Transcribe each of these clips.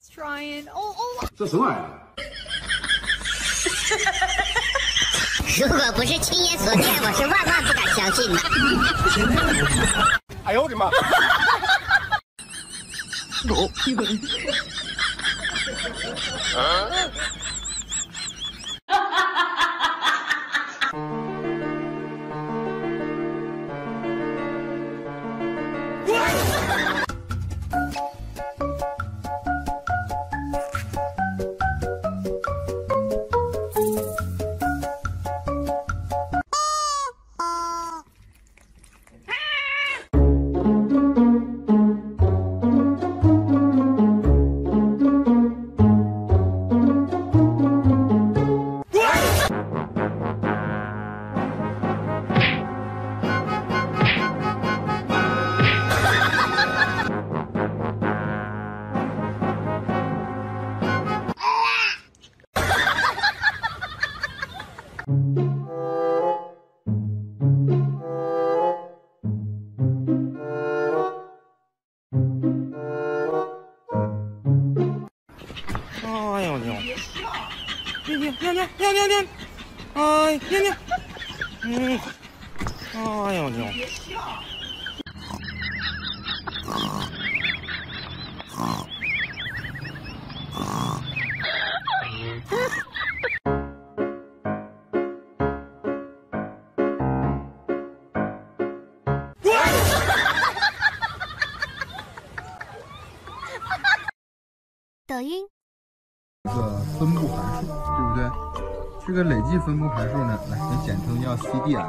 Trying. Oh. 这什么玩意儿？ 如果不是亲眼所见，我是万万不敢相信的。 哎呦我的妈！ 哎呦尿！尿！哎尿！哎呦尿！ 抖音。 这个分布函数，对不对？这个累计分布函数呢，来，就简称叫 CDM。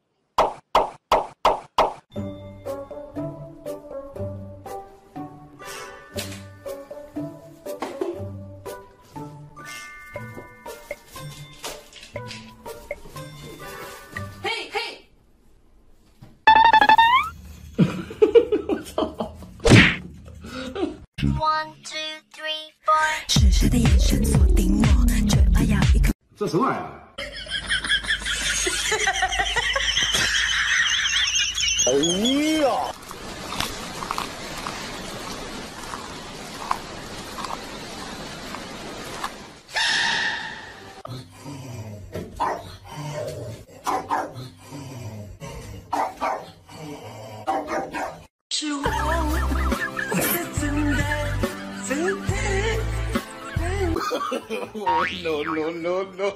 嘿嘿， 我操！ One, two, three, four。 痴痴的眼神锁定我，嘴巴咬一口。 这什么玩意儿？哎呀！ 是我真的。 No！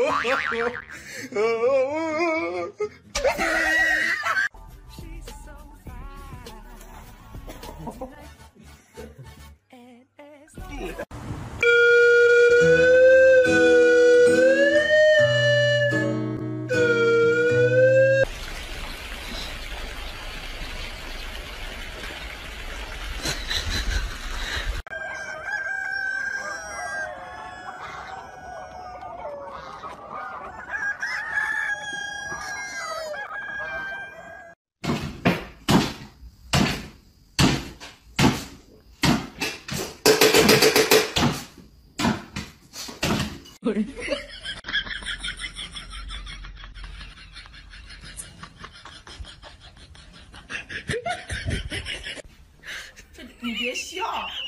你别笑。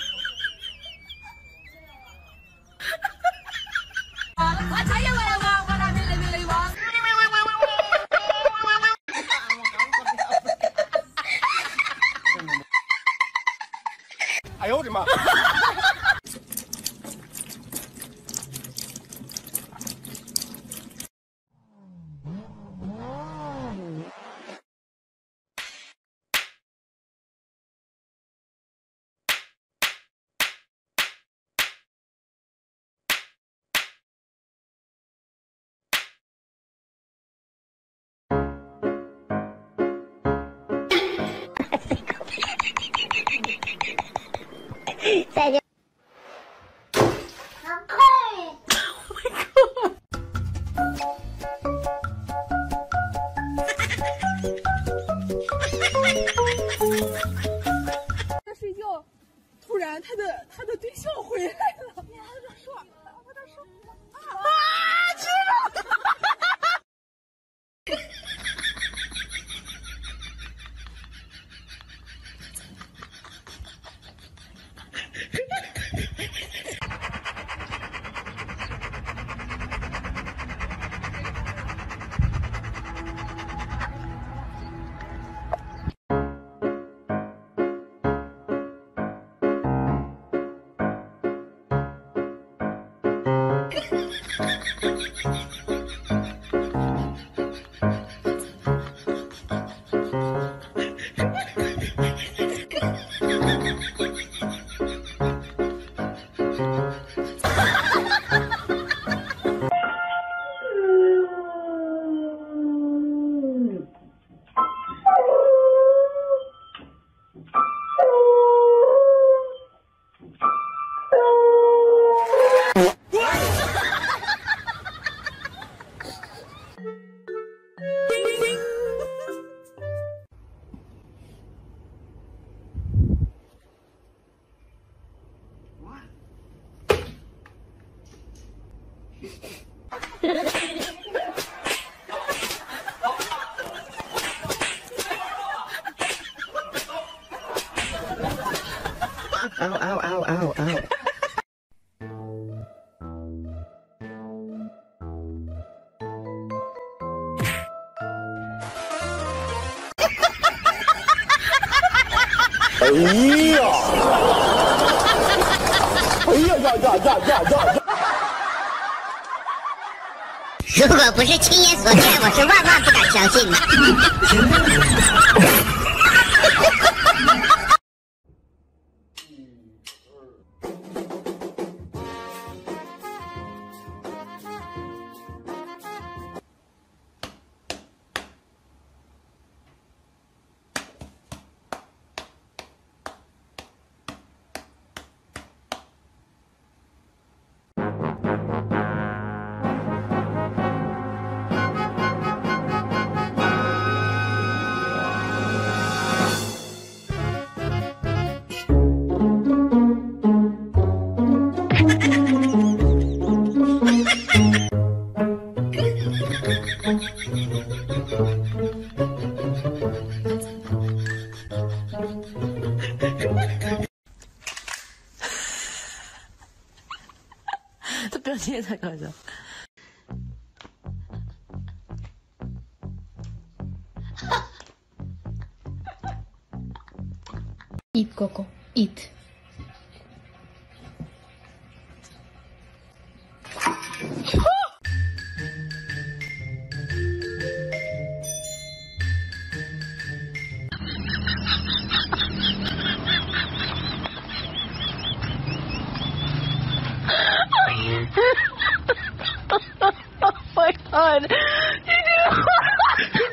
我才要来玩，我那没来玩。 哎呦我的妈！ 再见。 在睡觉，突然他的对象回来了，他在说啊，去了。 嗷嗷嗷嗷嗷！ 哎呀！哎呀呀呀呀呀呀！ 如果不是亲眼所见，我是万万不敢相信的。 这表情也太搞笑。 Eat, Coco, eat. Oh my god! You did it!